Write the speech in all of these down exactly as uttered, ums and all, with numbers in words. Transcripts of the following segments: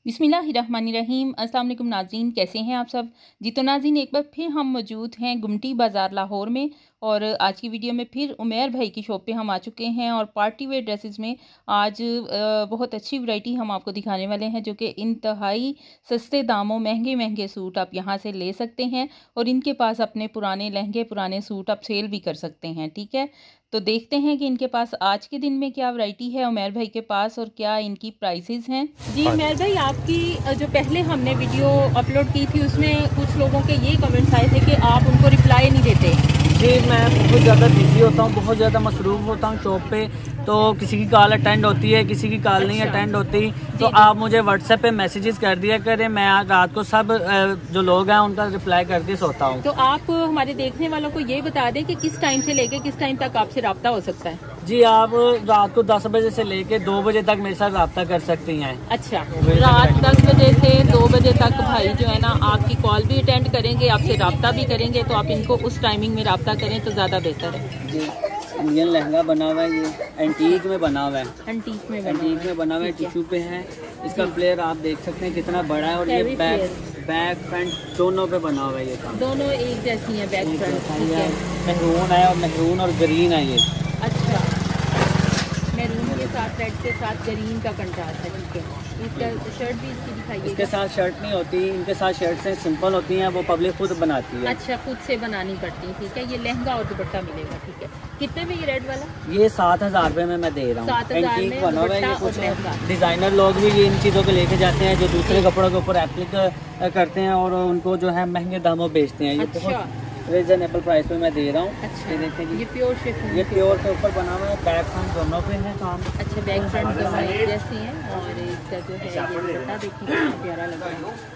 बिस्मिल्लाहिर्रहमानिर्रहीम। अस्सलाम वालेकुम नाज़रीन, कैसे हैं आप सब। जी तो नाज़रीन, एक बार फिर हम मौजूद हैं गुमटी बाज़ार लाहौर में और आज की वीडियो में फिर उमैर भाई की शॉप पे हम आ चुके हैं और पार्टी वेयर ड्रेसेस में आज बहुत अच्छी वैरायटी हम आपको दिखाने वाले हैं जो कि इंतहाई सस्ते दामों महंगे महंगे सूट आप यहाँ से ले सकते हैं और इनके पास अपने पुराने लहंगे पुराने सूट आप सेल भी कर सकते हैं। ठीक है, तो देखते हैं कि इनके पास आज के दिन में क्या वैरायटी है उमैर भाई के पास और क्या इनकी प्राइसेस हैं। जी उमैर भाई, आपकी जो पहले हमने वीडियो अपलोड की थी उसमें कुछ लोगों के ये कमेंट्स आए थे कि आप उनको रिप्लाई नहीं देते। जी, मैं बहुत ज़्यादा बिजी होता हूँ, बहुत ज़्यादा मसरूफ़ होता हूँ शॉप पे, तो किसी की कॉल अटेंड होती है, किसी की कॉल नहीं अटेंड होती, तो आप मुझे व्हाट्सएप पे मैसेजेस कर दिया करें। मैं रात को सब जो लोग हैं उनका रिप्लाई करके सोता हूँ। तो आप हमारे देखने वालों को ये बता दें कि किस टाइम से लेके किस टाइम तक आपसे रब्ता हो सकता है। जी, आप रात को दस बजे से लेके दो बजे तक मेरे साथ रब्ता कर सकती हैं। अच्छा, रात दस बजे से दो बजे तक भाई जो है ना आपकी कॉल भी अटेंड करेंगे, आपसे रब्ता भी करेंगे, तो आप इनको उस टाइमिंग में रब्ता करें तो ज़्यादा बेहतर है। जी, इंडियन लहंगा बना हुआ है, ये एंटीक में बना हुआ है, एंटीक में एंटीक में बना हुआ है, टिश्यू पे है। इसका फ्लेयर आप देख सकते हैं कितना बड़ा है और ये बैक बैक फ्रंट दोनों पे बना हुआ है। ये काम दोनों एक जैसी है, बैक फ्रंट मेहरून है और मेहरून और ग्रीन है ये। अच्छा, मेहरून के साथ रेड के साथ ग्रीन का कंट्रास्ट है। ठीक है, इसका शर्ट भी इसकी दिखाइए। इसके साथ शर्ट नहीं होती, इनके साथ शर्ट से सिंपल होती हैं, वो पब्लिक खुद बनाती है। अच्छा, खुद से बनानी पड़ती है। ठीक है, ये लहंगा और दुपट्टा मिलेगा। ठीक है, कितने में ये रेड वाला? ये सात हजार रुपए में मैं दे रहा हूँ। सात हजार में बना हुआ है। ये कुछ डिजाइनर लोग भी ये इन चीज़ों को लेके जाते हैं जो दूसरे कपड़ों के ऊपर एप्लिक करते हैं और उनको जो है महंगे दामों बेचते हैं। ये बहुत रीजनेबल प्राइस पे मैं दे रहा हूँ। अच्छा, ये देखिए जी, ये प्योर शिफॉन, ये प्योर के ऊपर बना हुआ है, बैक फ्रंट दोनों पे है काम। अच्छा, बैक फ्रंट दोनों एक जैसी हैं और इसका जो है ये दुपट्टा देखिए कितना प्यारा लग रहा है।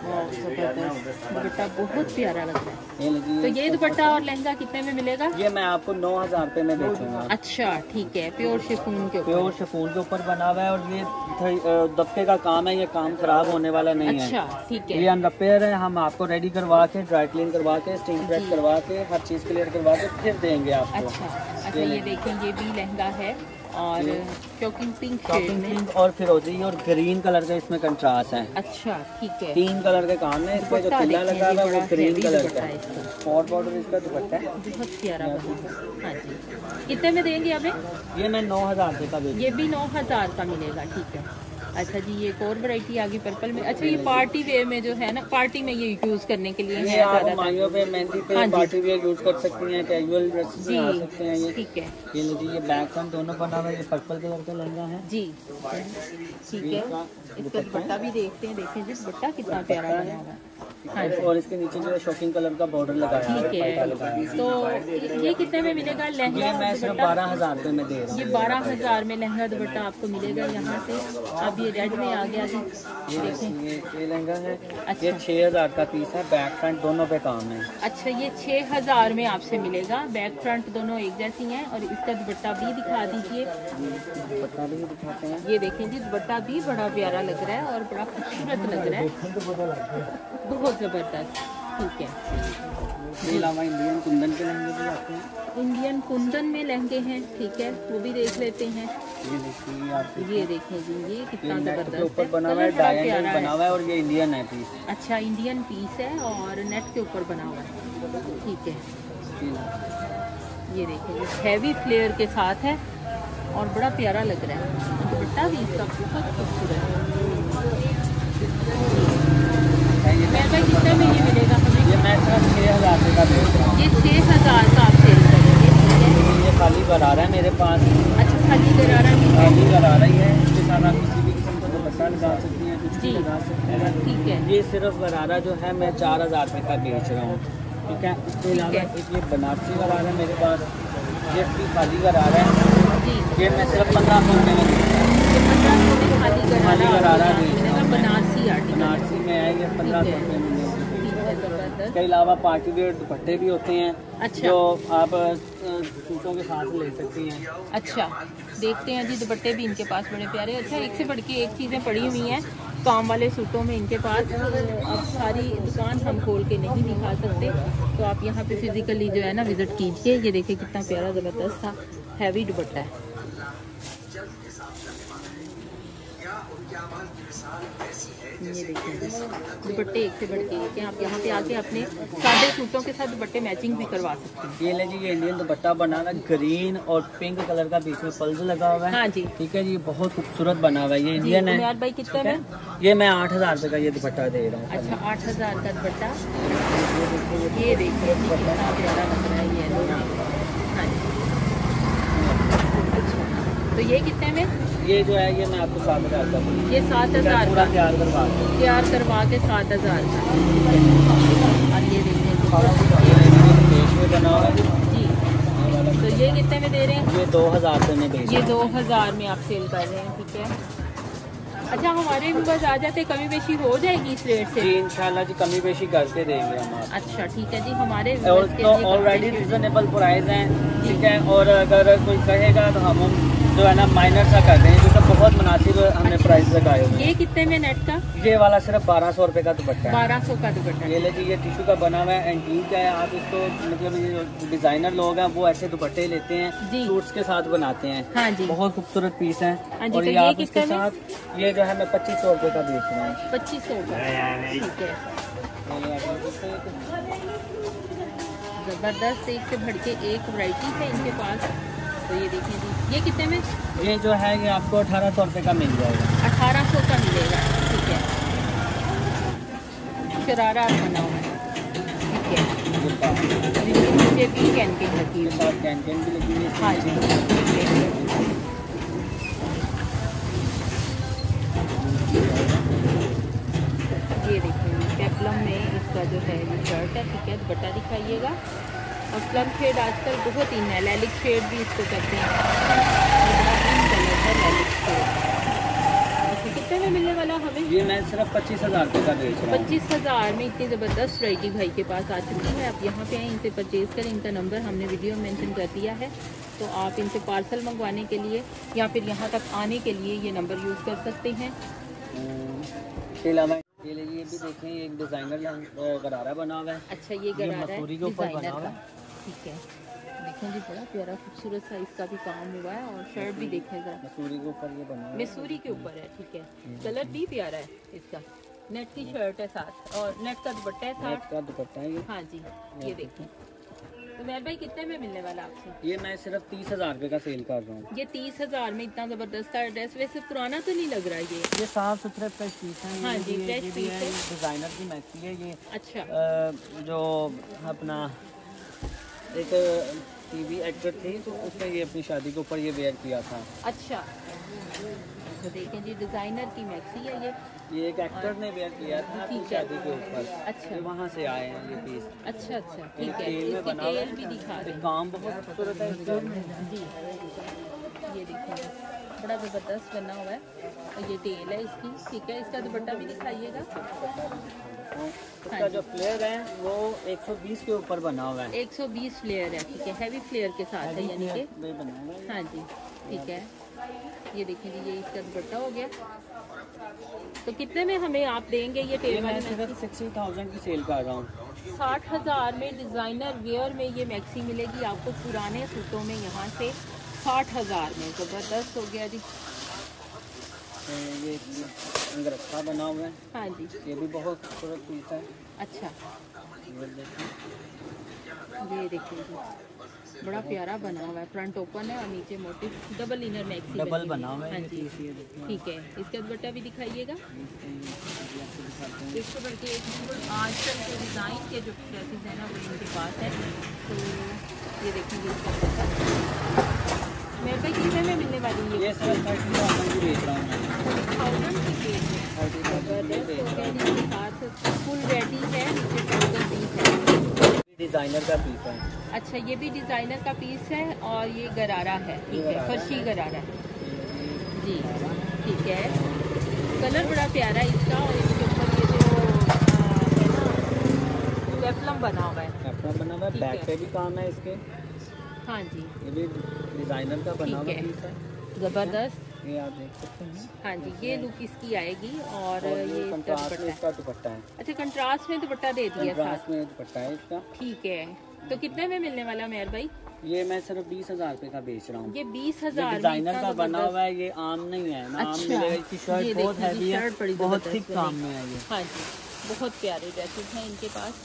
दुपट्टा बहुत प्यारा लग रहा है। ये तो ये दुपट्टा और लहंगा कितने में मिलेगा? ये मैं आपको नौ हजार रुपए में बेचूंगा। अच्छा, ठीक है, प्योर शिफॉन के ऊपर प्योर शिफॉन के ऊपर बना हुआ है और ये दबके का काम है, ये काम खराब होने वाला नहीं है। अच्छा, ठीक है, ये अनरिपेयर है, हम आपको रेडी करवा के ड्राई क्लीन करवा के स्टीम प्रेस करवा के हर चीज क्लियर करवा के फिर देंगे आपको। अच्छा अच्छा, ये देखें ये भी लहंगा है और शॉकिंग पिंक शेड में और फिरोजी और ग्रीन कलर का इसमें कंट्रास्ट है। अच्छा, ठीक है, तीन कलर के काम है इसमें, जो तिल्ला लगा हुआ है वो ग्रीन कलर का है। फॉर बॉर्डर इसका दुपट्टा है, बहुत प्यारा बना। हाँ जी, कितने में देंगे हमें? ये मैं नौ हजार रुपये का बेचूंगा। ये भी नौ हजार का मिलेगा। ठीक है, अच्छा जी, ये एक और वैरायटी आ गई पर्पल में। अच्छा, ये पार्टी वेयर में जो है ना, पार्टी में ये यूज करने के लिए है, आप माइयों पे मेहंदी पे पार्टी वेयर यूज कर सकती हैं, कैजुअल ड्रेसेस में आ सकते हैं ये। ठीक है, ये लीजिए, ये बैक फ्रंट दोनों बना हुआ है, ये पर्पल कलर का लहंगा है जी। ठीक है, इसका दुपट्टा भी देखते हैं। देखें जी, दुपट्टा कितना प्यारा बना हुआ है। हाँ, और इसके नीचे जो है शॉकिंग कलर का बॉर्डर लगाया है। ठीक है, तो ये कितने में मिलेगा लहंगा? मैं सिर्फ बारह हजार रुपए में दे रहा हूँ। ये बारह हजार में लहंगा दुपट्टा आपको मिलेगा यहाँ से। अब ये रेड में आ गया जी, ये देखें, ये लहंगा है। अच्छा, ये छह हजार का पीस है, बैक फ्रंट दोनों पे काम है। अच्छा, ये छह हजार में आपसे मिलेगा, बैक फ्रंट दोनों एक जैसी हैं। और इसका दुपट्टा भी दिखा दीजिए। दुपट्टा भी दिखाते हैं। ये देखें जी, दुपट्टा भी बड़ा प्यारा लग रहा है और बड़ा खूबसूरत लग रहा है, बहुत जबरदस्त। ठीक है, इसके अलावा इंडियन कुंदन के लहंगे भी आते हैं। इंडियन कुंदन में लहंगे हैं। ठीक है, वो भी देख लेते हैं। ये देखिए, आप ये देखें जी, ये कितना जबरदस्त ऊपर बना हुआ है, डायमंड बना हुआ है और ये इंडियन है पीस। अच्छा, इंडियन पीस है और नेट के ऊपर बना हुआ है। ठीक है, ये देखें जी, हैवी फ्लेयर के साथ है और बड़ा प्यारा लग रहा है। दुपट्टा भी इसका बहुत खूबसूरत है। कितने में ये मिलेगा हमें? ये मैं सिर्फ छः हज़ार रुपये का बेच रहा हूँ। ये छः हज़ार का आप सेल करेंगे? ये खाली गरारा है मेरे पास। अच्छा, खाली गरारा भी खाली गरारा ही है, इसके साथ आप किसी भी किस्म का दुपट्टा लगा सकती हैं, कुछ भी लगा सकते हैं। ठीक है, ये सिर्फ गरारा जो है मैं चार हज़ार रुपये का बेच रहा हूँ। ठीक है, इसके अलावा ये बनारसी गरारा है मेरे पास, ये भी खाली गरारा है जी। ये मैं सिर्फ पंद्रह सौ रुपये में बेच रहा हूँ। खाली गरारा बनारसी आर्टिकल बनारसी में है, ये पंद्रह सौ रुपये में। इसके अलावा पार्टी वेयर दुपट्टे भी होते हैं। अच्छा, जो आप सूटों के साथ ले सकती हैं। अच्छा, देखते हैं जी, दुपट्टे भी इनके पास बड़े प्यारे। अच्छा, एक से बढ़ के एक चीज़ें पड़ी हुई हैं काम वाले सूटों में इनके पास। अब सारी दुकान हम खोल के नहीं दिखा सकते, तो आप यहाँ पे फिजिकली जो है ना विजिट कीजिए। ये देखिए कितना प्यारा ज़बरदस्त सा हैवी दुपट्टा है। ये देखिए दुपट्टे एक से बढ़ के एक हैं। आप यहाँ पे आके अपने सादे सूटों के साथ दुपट्टे मैचिंग भी करवा सकते हैं। ये ले जी, ये इंडियन दुपट्टा बना हुआ है, ग्रीन और पिंक कलर का बीच में पल्स लगा हुआ है। हाँ जी, ठीक है जी, बहुत खूबसूरत बना हुआ है। ये इंडियन है भाई कितने में? ये मैं आठ हजार रुपए का ये दुपट्टा दे रहा हूँ। अच्छा, आठ हजार का दुपट्टा। ये देखिए कितना प्यारा लग रहा है ये। हाँ जी, तो ये कितने में? ये जो है ये मैं आपको सात हजार का, ये सात हजार का तैयार करवा तैयार करवा के सात हजार का। और ये देखिए बना हुआ है जी, तो ये कितने में दे रहे हैं? ये दो हजार रुपये में बेच ये दो हजार में आप सेल कर रहे हैं। ठीक है, अच्छा हमारे भी बस आ जाते, कमी बेशी हो जाएगी इस रेट से? जी इंशाल्लाह जी, कमी बेशी करके देंगे हम। अच्छा ठीक है जी, हमारे और तो ऑलरेडी रिजनेबल प्राइस हैं। ठीक है, और अगर कोई कहेगा तो हम जो है ना माइनर सा कर दें, जो तो बहुत मुनासिब हमने प्राइस लगाए हुए। ये कितने में नेट का? ये वाला सिर्फ बारह सौ रुपए का दुपट्टा है। बारह सौ का दुपट्टा। ये ले जी, ये टिश्यू का बना हुआ है, एंटीक है। आप इसको मतलब ये जो डिजाइनर लोग हैं वो ऐसे दुपट्टे लेते हैं, सूट्स के साथ बनाते हैं। हाँ जी, बहुत खूबसूरत पीस है। हाँ जी, और तो ये ये आप इसके साथ ये जो है मैं पच्चीस सौ रुपए का बेच रहा हूँ। पच्चीस सौ का। ठीक है, जबरदस्त, एक से बढ़ के एक वैरायटी है इनके पास। तो ये देखिए जी, ये कितने में? ये जो है ये आपको अठारह सौ रुपये का मिल जाएगा। अठारह सौ का मिलेगा। ठीक है, शरारा बना हुआ है। ठीक है, नीचे भी कैनकेन लगी है, साथ कैनकेन भी लगी है। हाँ जी, ये देखिए पेप्लम में इसका जो है ये शर्ट है। ठीक है, दुपट्टा दिखाइएगा। और प्लम शेड आजकल बहुत इन है, लैलिक शेड भी इसको कहते हैं। कलर है लैलिक शेड। अच्छा, कितने में मिलने वाला हमें? ये मैं सिर्फ पच्चीस हजार रुपये का बेच रहा हूँ। पच्चीस हजार में इतनी ज़बरदस्त वैरायटी भाई के पास आ चुकी है। आप यहाँ पे आए, इनसे परचेज करें। इनका नंबर हमने वीडियो में मेंशन कर दिया है, तो आप इनसे पार्सल मंगवाने के लिए या फिर यहाँ तक आने के लिए ये नंबर यूज़ कर सकते हैं। ये लीजिए, ये भी देखें, एक डिजाइनर गरारा बना हुआ है। अच्छा, ये गरारा है डिजाइनर का। है। ठीक है, देखें जी, बड़ा प्यारा खूबसूरत सा इसका भी काम हुआ है। और शर्ट भी देखें जरा, मसूरी के ऊपर ये बना है। मसूरी के ऊपर है। ठीक है, कलर भी प्यारा है इसका। नेट की शर्ट है साथ, और नेट का दुपट्टा है साथ। का दुपट्टा है ये। हाँ जी, ये देखें। तो मेहर भाई कितने में मिलने वाला आपसे? ये मैं सिर्फ तीस हजार रुपये का सेल कर रहा हूँ। ये तीस हजार में इतना जबरदस्त ड्रेस, वैसे पुराना तो नहीं लग रहा है ये? ये साफ सुथरे फ्रेश पीस है। हाँ जी, फ्रेश पीस है। डिजाइनर की मैक्सी है ये। अच्छा, आ, जो अपना एक टीवी एक्टर थी, तो उसने ये अपनी शादी के ऊपर ये वेयर किया था। अच्छा, तो देखें जी, डिजाइनर की मैक्सी है ये। ये एक एक्टर ने वेयर किया था अपनी शादी के ऊपर। अच्छा, वहाँ से आए हैं ये पीस। अच्छा अच्छा, ठीक है। तेल में बना हुआ भी दिखा रहे हैं, काम बहुत खूबसूरत है इसका जी। ये देखिए, बड़ा ज़बरदस्त बना हुआ है। और ये टेल है इसकी। ठीक है, इसका दुपट्टा भी दिखाइएगा। इसका जो फ्लेयर है वो एक सौ बीस के ऊपर बना हुआ है। एक सौ बीस फ्लेयर है। ठीक है, हैवी फ्लेयर के साथ है यानी कि। बना हुआ है। हाँ जी, ठीक है। ये देखिए जी, ये इसका दुपट्टा हो गया। तो कितने में हमें आप देंगे ये टेल वाली? सिर्फ सिक्सटी थाउजेंड की सेल कर रहा हूँ। साठ हजार में डिज़ाइनर वेयर में ये मैक्सी मिलेगी आपको पुराने सूटों में, यहाँ से साठ हजार में। ज़बरदस्त हो गया जी। ये अंगरखा बना हुआ है। हाँ जी, ये भी बहुत खूबसूरत पीस है। अच्छा, ये देखिए जी, बड़ा प्यारा बना हुआ है। फ्रंट ओपन है और नीचे motif double inner maxi double बना हुआ है। हाँ जी, ठीक है। इसका दुपट्टा भी दिखाइएगा। इसको बल्कि आजकल के डिज़ाइन के जो ड्रेसेस हैं ना वो इनके पास है। तो ये देखेंगे इसका दुपट्टा मेरे पे कितने में मिलने वाली है? ये सर थर्टी थाउजेंड की बेच रहा हूँ मैं। थाउजेंड की बेच फुल रेडी है, नीचे थाउजेंड पीस है। डिजाइनर का पीस है। अच्छा, ये भी डिजाइनर का पीस है और ये गरारा है। ठीक है, फर्शी गरारा है जी। ठीक है, कलर बड़ा प्यारा है इसका। और इसके ऊपर ये जो है ना पेप्लम बना हुआ है। पेप्लम बना हुआ है, बैक पे भी काम है इसके। हाँ जी, ये भी डिजाइनर का बना हुआ पीस है। जबरदस्त, ये आप देख सकते हैं। हाँ जी, ये लुक इसकी आएगी। और, और ये कंट्रास्ट में इसका दुपट्टा है। अच्छा, कंट्रास्ट में दुपट्टा दे दिया कंट्रास्ट में दुपट्टा है इसका। ठीक है, तो कितने में मिलने वाला उमैर भाई? ये मैं सिर्फ बीस हजार रूपए का बेच रहा हूँ। ये बीस हजार डिजाइनर का बना हुआ है, ये आम नहीं है ना। अच्छा, आम मिलेगा। इसकी शर्ट बहुत हैवी है, बहुत थिक काम में है ये। हाँ जी, बहुत प्यारे ड्रेसेस हैं इनके पास।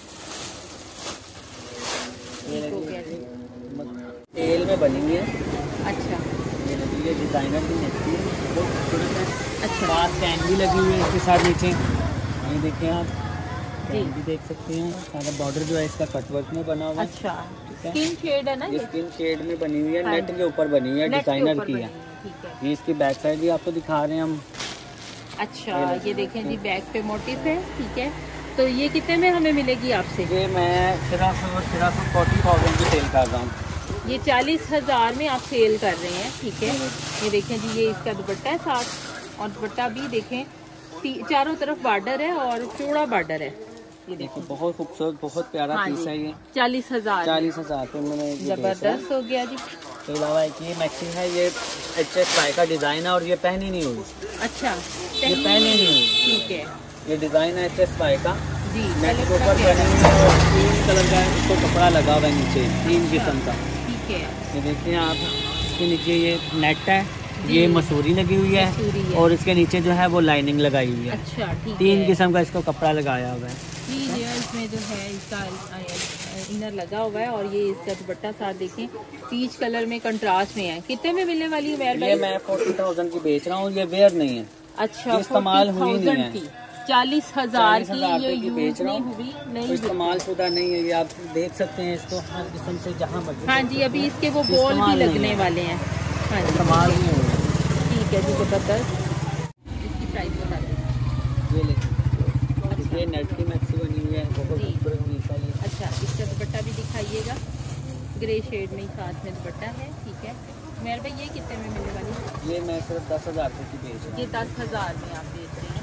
तेल में बनी हुई है। अच्छा, ये डिजाइनर की मैक्सी है, बहुत खूबसूरत है। अच्छा, पास कैन भी लगी हुई है इसके साथ नीचे। ये देखिए आप कैन भी देख सकते हैं। सारा बॉर्डर जो है इसका कटवर्क में बना हुआ है। अच्छा, स्किन शेड है ना ये? स्किन शेड में बनी हुई है, हाँ, नेट के ऊपर बनी हुई है, डिजाइनर की है। ठीक है। ये इसकी बैक साइड भी आपको दिखा रहे हैं हम। अच्छा, ये देखें जी, बैक पे मोटिव है। ठीक है, तो ये कितने में हमें मिलेगी आपसे? ये मैं सिर्फ सिर्फ फोर्टी थाउजेंड की सेल कर रहा हूँ। ये चालीस हजार में आप सेल कर रहे हैं। ठीक है, ये देखें जी, ये इसका दुपट्टा है साथ, और दुपट्टा भी देखें, चारों तरफ बॉर्डर है और चौड़ा बॉर्डर है। ये देखो, बहुत खूबसूरत, बहुत प्यारा हाँ पीस है ये। चालीस हजार चालीस हजार पे मैंने जबरदस्त हो गया जी। तो अलावा एक ये मैक्सी है, ये एच एस फाइव का डिजाइन है और ये पहनी नहीं हुई। अच्छा, ये पहनी नहीं हुई। ठीक है, ये डिजाइन है एच एस फाइव का जी। नेट के ऊपर बनी हुई है और तीन कलर का इसको कपड़ा लगा हुआ है नीचे, तीन किस्म का। ठीक है, ये देखिए आप, इसके नीचे ये नेट है, ये मसूरी लगी हुई है, है और इसके नीचे जो है वो लाइनिंग लगाई हुई है। अच्छा, ठीक है, तीन किस्म का इसको कपड़ा लगाया हुआ है। जी, इसमें जो है इसका इनर लगा हुआ है, और ये इसका दुपट्टा साथ देखें, पीच कलर में कंट्रास्ट में है। कितने में मिलने वाली है? ये मैं फोर्टी थाउजेंड की बेच रहा हूँ, ये वेयर नहीं है। अच्छा, इस्तेमाल हुई नहीं है। चालीस हजार की ये की यूज बेच रहा नहीं हूँ, हुई, नहीं इस्तेमाल शुदा नहीं है। ये आप देख सकते हैं इसको हर किस्म से जहाँ मर्जी। हाँ जी, अभी इसके वो बॉल भी लगने वाले हैं। हाँ जी, इस्तेमाल नहीं हुआ। ठीक है जी, जबरदस्त। इसकी प्राइस बता दें। ये देखिए, ये नेट की मैक्सी बनी हुई है, बहुत खूबसूरत पीस है ये। अच्छा, इसका दुपट्टा भी दिखाइएगा, ग्रे शेड में ही साथ में दुपट्टा है। ठीक है, मेरे भाई ये कितने में मिलने वाली है? ये मैं सिर्फ दस हजार रुपये की बेच रहा हूँ। ये दस हजार में आप बेच रहे हैं।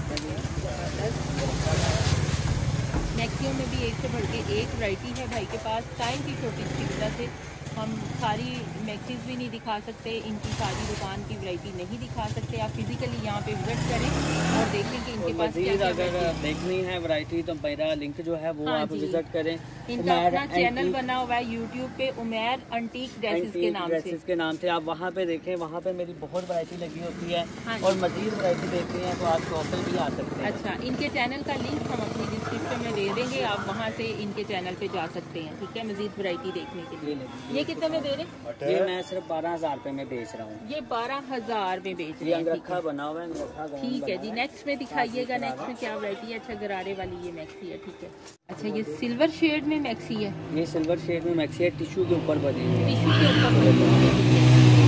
मैक्सिमम में भी एक से बढ़ के एक वैरायटी है भाई के पास। टाइम की छोटी सी वजह से हम सारी मैक्सीज भी नहीं दिखा सकते, इनकी सारी दुकान की वैरायटी नहीं दिखा सकते। आप फिजिकली यहाँ पे विजिट करें और देखें कि इनके पास क्या क्या अगर देखनी है वैरायटी तो मेरा लिंक जो है वो हाँ आप विजिट करें। इनका अपना चैनल बना हुआ है यूट्यूब पे, उमैर एंटीक ड्रेसेस के नाम से के नाम से आप वहाँ पे देखें। वहाँ पे मेरी बहुत वैरायटी लगी होती है। हाँ, और मजीद वैरायटी देखनी है तो आप शॉप पे भी आ सकते हैं। अच्छा, इनके चैनल का लिंक हम अपनी डिस्क्रिप्शन में दे देंगे, आप वहाँ से इनके चैनल पे जा सकते हैं। ठीक है, मजीद वैरायटी देखने के लिए। ये कितने में दे रहे हैं? ये मैं सिर्फ बारह हजार रुपए में बेच रहा हूँ। ये बारह हजार में बेच रहे ये हैं। अंगरखा बना हुआ है। ठीक है जी, नेक्स्ट में दिखाइएगा, नेक्स्ट में क्या वैरायटी है? अच्छा, गरारे वाली ये मैक्सी है। ठीक है, अच्छा, ये सिल्वर शेड में मैक्सी है। ये सिल्वर शेड में मैक्सी है, टिश्यू के ऊपर बनी हुई है। टिश्यू के ऊपर बनी हुई है।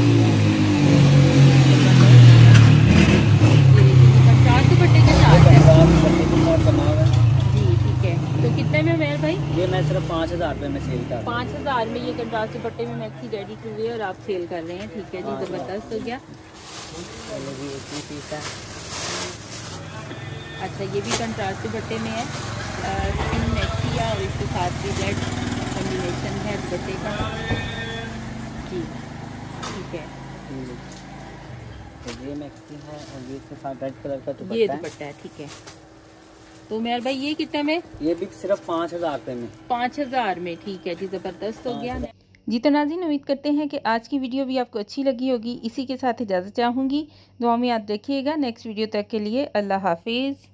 दुपट्टे के साथ बना हुआ है जी। ठीक है, तो कितने में मेरे भाई? ये मैं सिर्फ पाँच हजार रुपये में सेल कर पाँच हजार में ये कंट्रास्ट दुपट्टे में मैक्सी रेडी टू वेयर आप सेल कर रहे हैं। ठीक है जी, जबरदस्त हो गया। पीस है। अच्छा, ये भी कंट्रास्ट दुपट्टे में है, स्किन मैक्सी है और इसके साथ भी रेड कॉम्बिनेशन है दुपट्टे का जी। ठीक है, तो ये मैक्सी है और ये इसके साथ रेड कलर का दुपट्टा ये दुपट्टा है। ठीक है, तो मेरे भाई ये कितने में? ये भी सिर्फ पाँच हजार रुपये में। पाँच हजार में। ठीक है जी, जबरदस्त हो गया। जी तो नाज़रीन, उम्मीद करते हैं कि आज की वीडियो भी आपको अच्छी लगी होगी। इसी के साथ इजाज़त चाहूँगी, दुआ में याद रखिएगा। नेक्स्ट वीडियो तक के लिए अल्लाह हाफिज़।